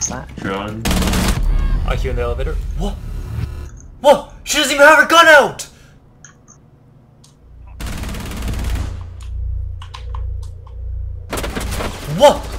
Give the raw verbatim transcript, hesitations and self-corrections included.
that? Drone. I Q in the elevator. What? What? She doesn't even have her gun out! What?